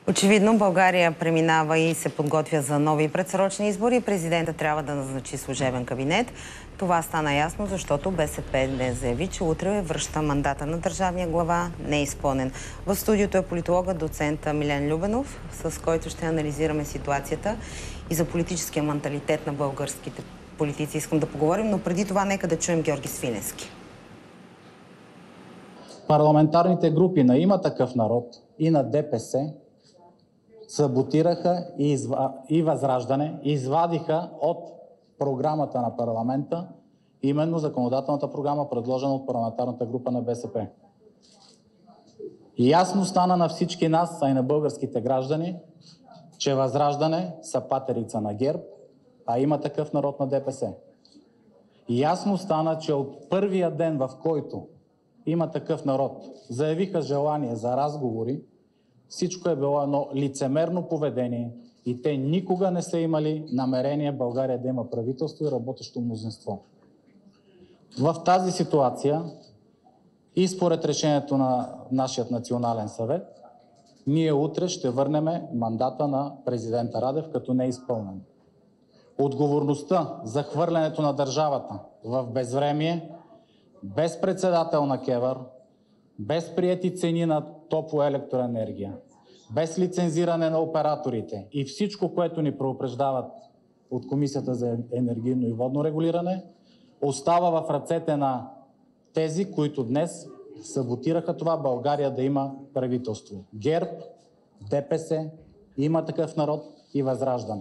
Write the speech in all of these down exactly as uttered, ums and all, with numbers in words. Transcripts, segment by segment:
Очевидно България преминава и се подготвя за нови предсрочни избори. Президентът трябва да назначи служебен кабинет. Това стана ясно, защото БСП днес заяви, че утре връща мандата на държавния глава неизпълнен. В студиото е политологът, доцент Милен Любенов, с който ще анализираме ситуацията и за политическия менталитет на българските политици искам да поговорим, но преди това нека да чуем Георги Свиленски. Парламентарните групи на Има такъв народ и на ДПС саботираха и, изва... и Възраждане, извадиха от програмата на парламента именно законодателната програма, предложена от парламентарната група на БСП. И ясно стана на всички нас, а и на българските граждани, че Възраждане са патерица на ГЕРБ, а Има такъв народ на ДПС. И ясно стана, че от първия ден, в който Има такъв народ заявиха желание за разговори, всичко е било едно лицемерно поведение и те никога не са имали намерение България да има правителство и работещо мнозинство. В тази ситуация и според решението на нашия национален съвет, ние утре ще върнем мандата на президента Радев като неизпълнен. Отговорността за хвърлянето на държавата в безвремие, без председател на КЕВР, без приети цени на топлоелектроенергия, без лицензиране на операторите и всичко, което ни предупреждават от Комисията за енергийно и водно регулиране, остава в ръцете на тези, които днес саботираха това България да има правителство. ГЕРБ, ДПС, Има такъв народ и Възраждане.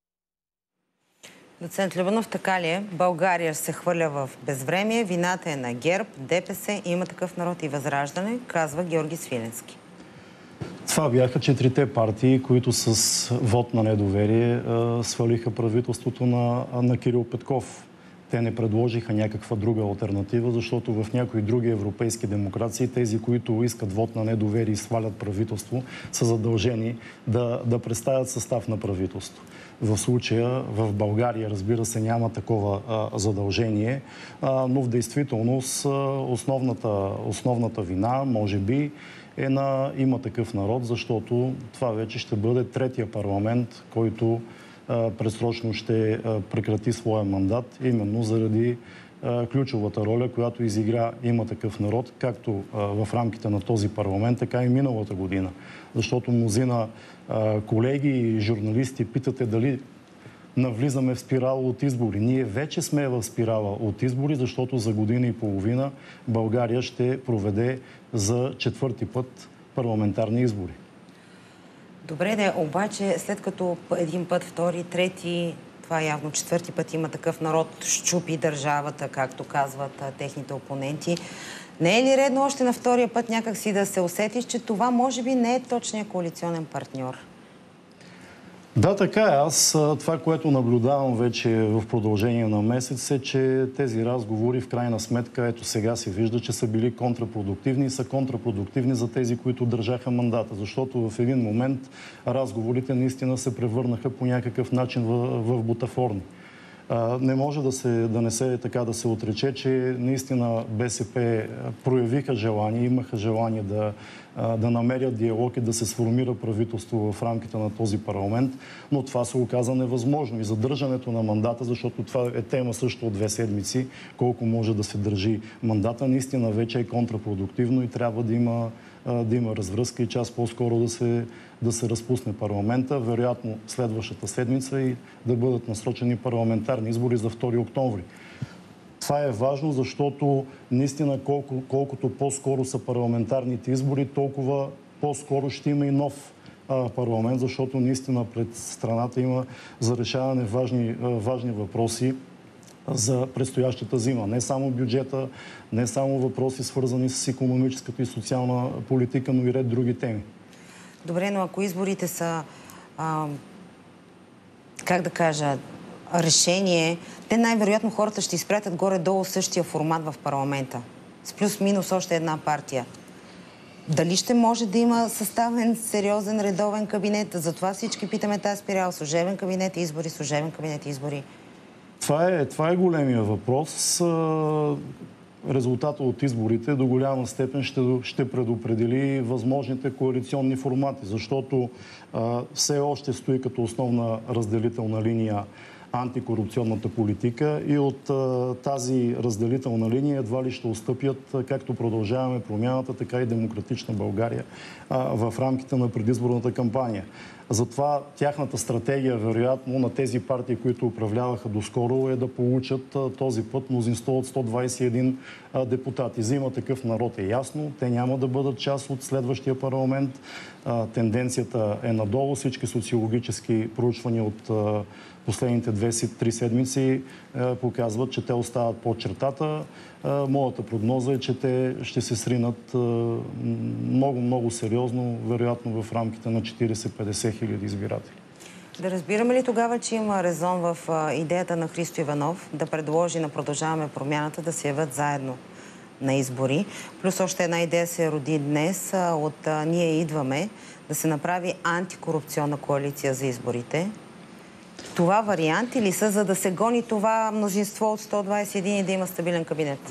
Доцент Любенов, така ли е? България се хвърля в безвремие, вината е на ГЕРБ, ДПС, Има такъв народ и Възраждане, казва Георги Свиленски. Това бяха четирите партии, които с вод на недоверие свалиха правителството на, на Кирил Петков. Те не предложиха някаква друга алтернатива, защото в някои други европейски демокрации тези, които искат вод на недоверие и свалят правителство, са задължени да, да представят състав на правителство. В случая в България, разбира се, няма такова а, задължение, а, но в действителност основната, основната вина, може би, е на Има такъв народ, защото това вече ще бъде третия парламент, който а, предсрочно ще а, прекрати своя мандат, именно заради а, ключовата роля, която изигра Има такъв народ, както а, в рамките на този парламент, така и миналата година. Защото мнозина а, колеги и журналисти питате дали навлизаме в спирала от избори. Ние вече сме в спирала от избори, защото за година и половина България ще проведе за четвърти път парламентарни избори. Добре, да, обаче след като един път, втори, трети, това явно четвърти път Има такъв народ, щупи държавата, както казват а, техните опоненти, не е ли редно още на втория път някак си да се усетиш, че това може би не е точният коалиционен партньор? Да, така е. Аз това, което наблюдавам вече в продължение на месец е, че тези разговори в крайна сметка, ето сега се вижда, че са били контрапродуктивни и са контрапродуктивни за тези, които държаха мандата. Защото в един момент разговорите наистина се превърнаха по някакъв начин в, в бутафорни. Не може да, се, да не се така да се отрече, че наистина БСП проявиха желание, имаха желание да, да намерят диалог и да се сформира правителство в рамките на този парламент, но това се оказа невъзможно. И задържането на мандата, защото това е тема също от две седмици, колко може да се държи мандата, наистина вече е контрапродуктивно и трябва да има, да има развръзка и час по-скоро да се, да се разпусне парламента, вероятно следващата седмица и да бъдат насрочени парламентарни избори за втори октомври. Това е важно, защото наистина колко, колкото по-скоро са парламентарните избори, толкова по-скоро ще има и нов а, парламент, защото наистина пред страната има за решаване важни, а, важни въпроси за предстоящата зима. Не само бюджета, не само въпроси свързани с икономическата и социална политика, но и ред други теми. Добре, но ако изборите са, а, как да кажа, решение, те най-вероятно хората ще изпратят горе-долу същия формат в парламента. С плюс-минус още една партия. Дали ще може да има съставен, сериозен, редовен кабинет? Затова всички питаме тази спирал. Служебен кабинет, избори, служебен кабинет, избори. Това е, това е големия въпрос. резултата от изборите до голяма степен ще, ще предопредели възможните коалиционни формати, защото а, все още стои като основна разделителна линия антикорупционната политика и от а, тази разделителна линия едва ли ще отстъпят както Продължаваме промяната, така и Демократична България а, в рамките на предизборната кампания. Затова тяхната стратегия, вероятно, на тези партии, които управляваха доскоро, е да получат а, този път мнозинство от сто двадесет и един а, депутати. За Има такъв народ е ясно. Те няма да бъдат част от следващия парламент. А, тенденцията е надолу. Всички социологически проучвания от а, последните две-три седмици а, показват, че те остават под чертата. А, моята прогноза е, че те ще се сринат много-много сериозно, вероятно в рамките на четиридесет-петдесет хиляди избиратели. Да разбираме ли тогава, че има резон в а, идеята на Христо Иванов да предложи на Продължаваме промяната да се явят заедно на избори? Плюс още една идея се роди днес а, от а, Ние идваме да се направи антикорупционна коалиция за изборите. Това варианти ли са, за да се гони това мнозинство от сто двадесет и един и да има стабилен кабинет?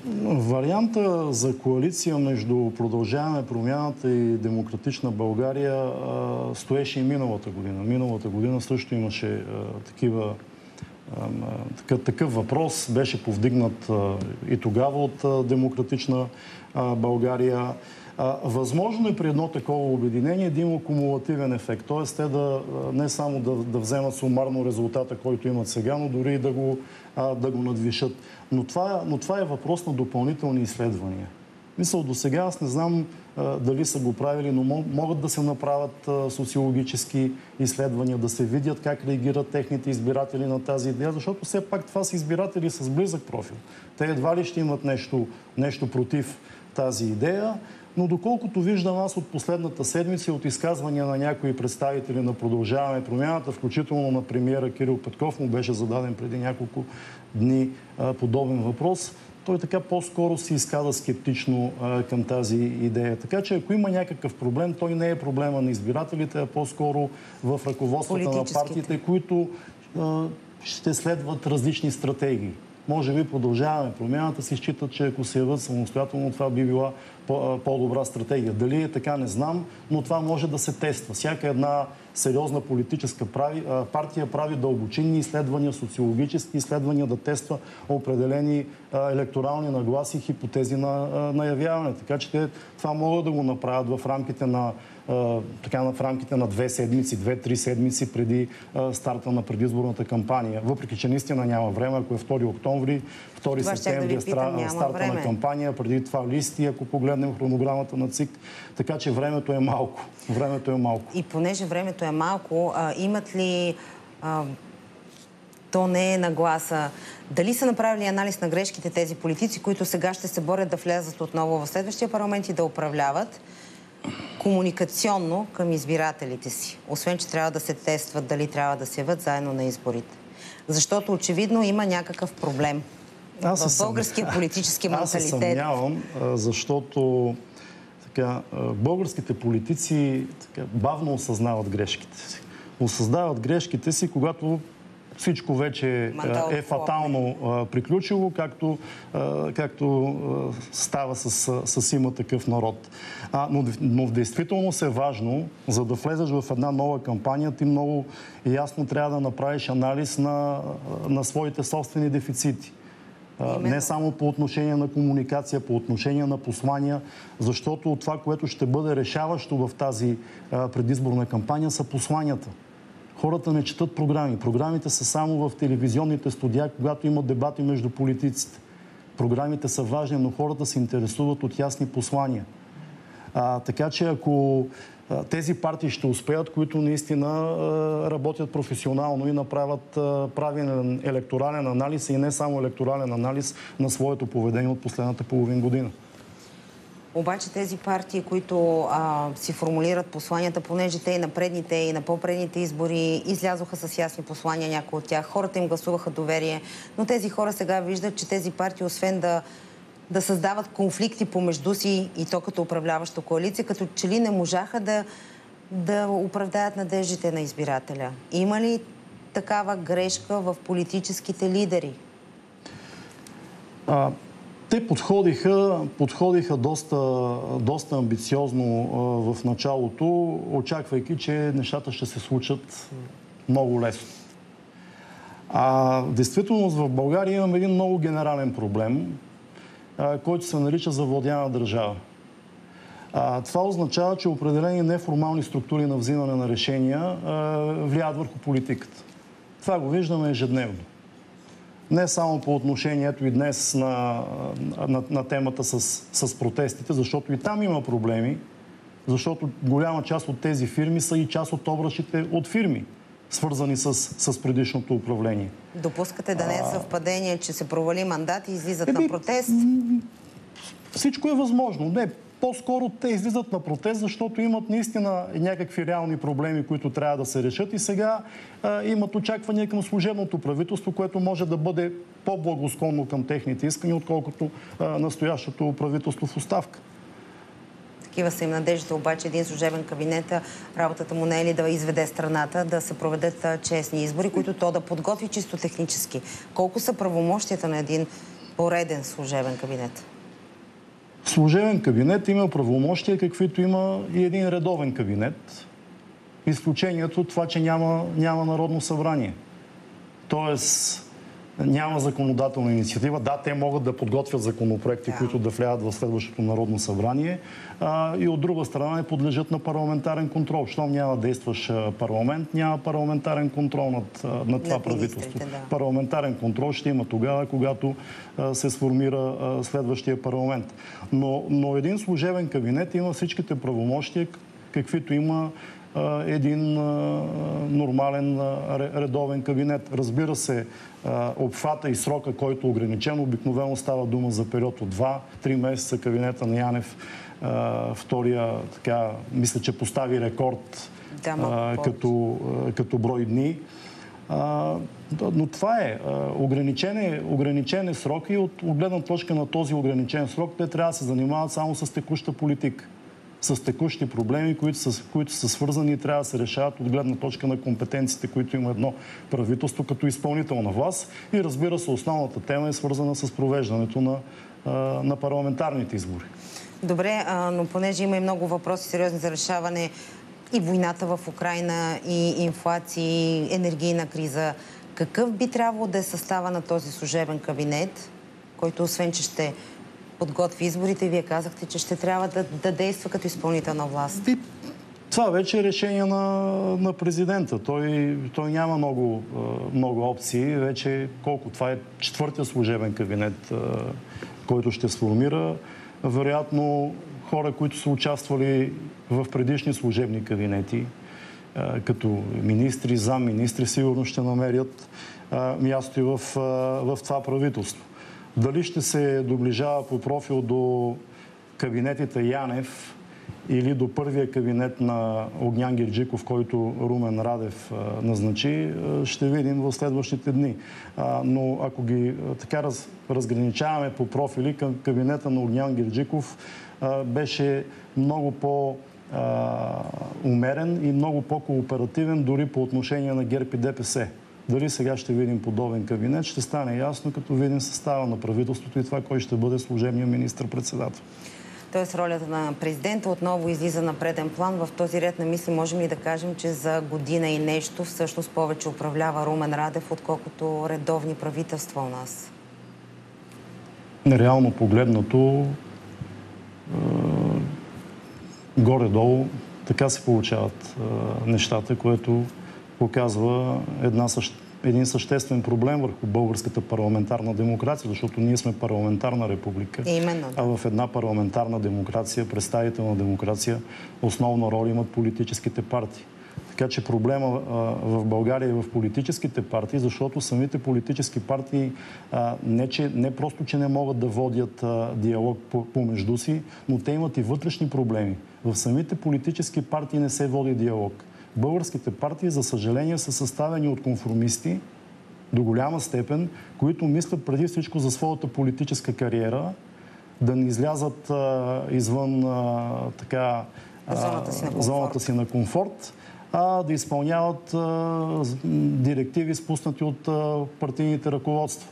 Варианта за коалиция между Продължаваме промяната и Демократична България а, стоеше и миналата година. Миналата година също имаше а, такива, а, такъв, такъв въпрос. Беше повдигнат а, и тогава от а, Демократична а, България. Възможно е при едно такова обединение да има кумулативен ефект. Т.е. те да не само да, да вземат сумарно резултата, който имат сега, но дори и да го, да го надвишат. Но това, но това е въпрос на допълнителни изследвания. Мисля, до сега аз не знам а, дали са го правили, но могат да се направят а, социологически изследвания, да се видят как реагират техните избиратели на тази идея, защото все пак това са избиратели с близък профил. Те едва ли ще имат нещо, нещо против тази идея. Но доколкото виждам аз от последната седмица, от изказвания на някои представители на Продължаваме промяната, включително на премиера Кирил Петков, му беше зададен преди няколко дни а, подобен въпрос, той така по-скоро се изказа скептично а, към тази идея. Така че ако има някакъв проблем, той не е проблема на избирателите, а по-скоро в ръководствата на партиите, които а, ще следват различни стратегии. Може би Продължаваме промяната си считат, че ако се явят самостоятелно, това би била по-добра стратегия. Дали е така, не знам, но това може да се тества. Всяка една сериозна политическа прави, партия прави дълбочинни изследвания, социологически изследвания, да тества определени електорални нагласи и хипотези на наявяване. Така че те това могат да го направят в рамките на така в рамките на две седмици, две-три седмици преди а, старта на предизборната кампания. Въпреки че наистина няма време, ако е втори октомври, втори септември е стра... старта време. на кампания, преди това листи, ако погледнем хронограмата на ЦИК. Така че времето е малко. Времето е малко. И понеже времето е малко, а, имат ли... А... То не е нагласа. Дали са направили анализ на грешките тези политици, които сега ще се борят да влязат отново в следващия парламент и да управляват комуникационно към избирателите си? Освен, че трябва да се тестват дали трябва да се явят заедно на изборите. Защото очевидно има някакъв проблем аз в българския съм... политически менталитет. Аз се съмнявам, защото така, българските политици така, бавно осъзнават грешките си. Осъзнават грешките си, когато всичко вече Мандал е фатално а, приключило, както, а, както а, става с, с Има такъв народ. А, но, но в действителност е важно, за да влезеш в една нова кампания, ти много ясно трябва да направиш анализ на, на своите собствени дефицити. А, не само по отношение на комуникация, по отношение на послания, защото това, което ще бъде решаващо в тази а, предизборна кампания, са посланията. Хората не четат програми. Програмите са само в телевизионните студия, когато има дебати между политиците. Програмите са важни, но хората се интересуват от ясни послания. А, така че ако а, тези партии ще успеят, които наистина а, работят професионално и направят а, правилен електорален анализ и не само електорален анализ на своето поведение от последната половин година. Обаче тези партии, които а, си формулират посланията, понеже те и на предните, и на по-предните избори излязоха с ясни послания, някои от тях. Хората им гласуваха доверие, но тези хора сега виждат, че тези партии, освен да, да създават конфликти помежду си и то като управляваща коалиция, като че ли не можаха да, да оправдаят надеждите на избирателя. Има ли такава грешка в политическите лидери? А... Те подходиха, подходиха доста, доста амбициозно а, в началото, очаквайки, че нещата ще се случат много лесно. А в действителност в България имаме един много генерален проблем, а, който се нарича завладяна държава. А, това означава, че определени неформални структури на взимане на решения а, влияят върху политиката. Това го виждаме ежедневно. Не само по отношението и днес на, на, на темата с, с протестите, защото и там има проблеми, защото голяма част от тези фирми са и част от обръчите от фирми, свързани с, с предишното управление. Допускате да не е съвпадение, че се провали мандат и излизат Еби, на протест? Всичко е възможно. Не, по-скоро те излизат на протест, защото имат наистина някакви реални проблеми, които трябва да се решат и сега а, имат очаквания към служебното правителство, което може да бъде по-благосклонно към техните искания, отколкото а, настоящото правителство в оставка. Такива са им надеждите, обаче един служебен кабинет, работата му не е ли да изведе страната, да се проведат честни избори, които то да подготви чисто технически. Колко са правомощията на един пореден служебен кабинет? Служебен кабинет има правомощия, каквито има и един редовен кабинет. Изключението това, че няма, няма Народно събрание. Тоест няма законодателна инициатива. Да, те могат да подготвят законопроекти, да, които да влязат в следващото Народно събрание. А, и от друга страна не подлежат на парламентарен контрол. Щом няма действащ парламент, няма парламентарен контрол над, над това правителство. Да. Парламентарен контрол ще има тогава, когато а, се сформира а, следващия парламент. Но, но един служебен кабинет има всичките правомощия, каквито има един нормален редовен кабинет. Разбира се, обхвата и срока, който е ограничен, обикновено става дума за период от два-три месеца. Кабинета на Янев, втория, така, мисля, че постави рекорд да, като, като брой дни. Но това е. Ограничен е, ограничен е срок и от гледна точка на този ограничен срок те трябва да се занимават само с текуща политика, с текущи проблеми, които са, които са свързани и трябва да се решават от гледна точка на компетенциите, които има едно правителство като изпълнителна власт. И разбира се, основната тема е свързана с провеждането на, на парламентарните избори. Добре, но понеже има и много въпроси сериозни за решаване, и войната в Украйна, и инфлации, и енергийна криза, какъв би трябвало да е състава на този служебен кабинет, който освен, че ще подготви изборите, вие казахте, че ще трябва да, да действа като изпълнителна власт? И това вече е решение на, на президента. Той, той няма много, много опции. Вече колко? Това е четвъртия служебен кабинет, който ще сформира. Вероятно хора, които са участвали в предишни служебни кабинети, като министри, замминистри, сигурно ще намерят място и в, в това правителство. Дали ще се доближава по профил до кабинетите Янев или до първия кабинет на Огнян Герджиков, който Румен Радев а, назначи, а, ще видим в следващите дни. А, но ако ги а, така раз, разграничаваме по профили, към кабинета на Огнян Герджиков а, беше много по-умерен и много по-кооперативен дори по отношение на ГЕРБ и ДПС. Дали сега ще видим подобен кабинет, ще стане ясно, като видим състава на правителството и това, кой ще бъде служебния министър-председател. Тоест ролята на президента отново излиза на преден план. В този ред на мисли можем ли да кажем, че за година и нещо всъщност повече управлява Румен Радев, отколкото редовни правителства у нас? Реално погледнато, горе-долу така се получават нещата, което показва една същ... един съществен проблем върху българската парламентарна демокрация, защото ние сме парламентарна република. Именно, да. А в една парламентарна демокрация, представителна демокрация, основна роля имат политическите партии. Така че проблема а, в България е в политическите партии, защото самите политически партии а, не, че, не просто, че не могат да водят а, диалог помежду си, но те имат и вътрешни проблеми. В самите политически партии не се води диалог. Българските партии, за съжаление, са съставени от конформисти до голяма степен, които мислят преди всичко за своята политическа кариера, да не излязат а, извън а, така, а, зоната си на комфорт, зоната си на комфорт а да изпълняват а, директиви, спуснати от а, партийните ръководства.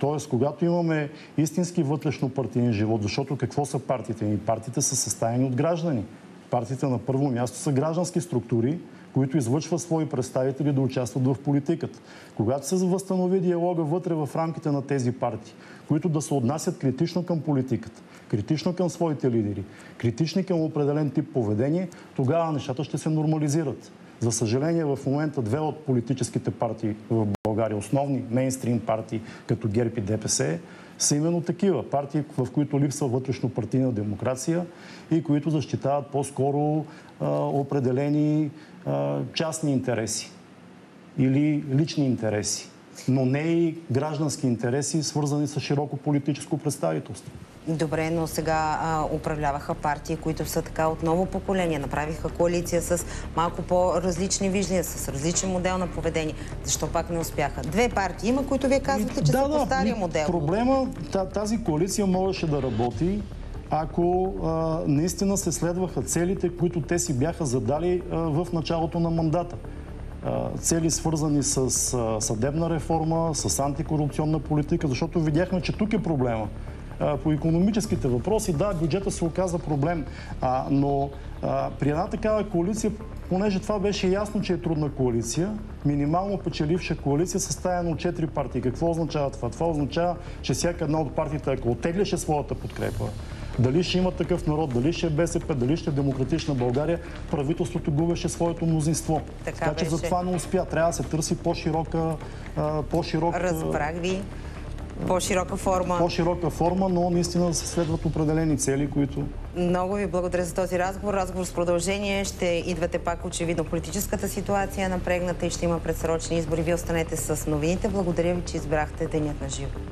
Тоест, когато имаме истински вътрешно-партиен живот, защото какво са партиите? И партиите са съставени от граждани. Партиите на първо място са граждански структури, които излъчват свои представители да участват в политиката. Когато се възстанови диалога вътре в рамките на тези партии, които да се отнасят критично към политиката, критично към своите лидери, критични към определен тип поведение, тогава нещата ще се нормализират. За съжаление, в момента две от политическите партии в България, основни мейнстрим партии, като ГЕРБ и ДПС, са именно такива партии, в които липсва вътрешно-партийна демокрация и които защитават по-скоро а, определени а, частни интереси или лични интереси, но не и граждански интереси, свързани с широко политическо представителство. Добре, но сега а, управляваха партии, които са така от ново поколение. Направиха коалиция с малко по-различни виждания, с различен модел на поведение. Защо пак не успяха? Две партии има, които вие казвате, че да, са по да, стария модел. Проблема, тази коалиция можеше да работи, ако а, наистина се следваха целите, които те си бяха задали а, в началото на мандата. А, цели свързани с а, съдебна реформа, с антикорупционна политика, защото видяхме, че тук е проблема. По икономическите въпроси, да, бюджета се оказа проблем, а, но а, при една такава коалиция, понеже това беше ясно, че е трудна коалиция, минимално печеливша коалиция, съставена от четири партии. Какво означава това? Това означава, че всяка една от партиите, ако оттегляше своята подкрепа, дали ще има такъв народ, дали ще е БСП, дали ще е Демократична България, правителството губеше своето мнозинство. Така, така че беше. за това не успя. Трябва да се търси по-широка... по-широк... Разбрах ви. По-широка форма. По-широка форма, но наистина да се следват определени цели, които... Много ви благодаря за този разговор. Разговор с продължение. Ще идвате пак, очевидно. Политическата ситуация е напрегната и ще има предсрочни избори. Вие останете с новините. Благодаря ви, че избрахте Денят на живо.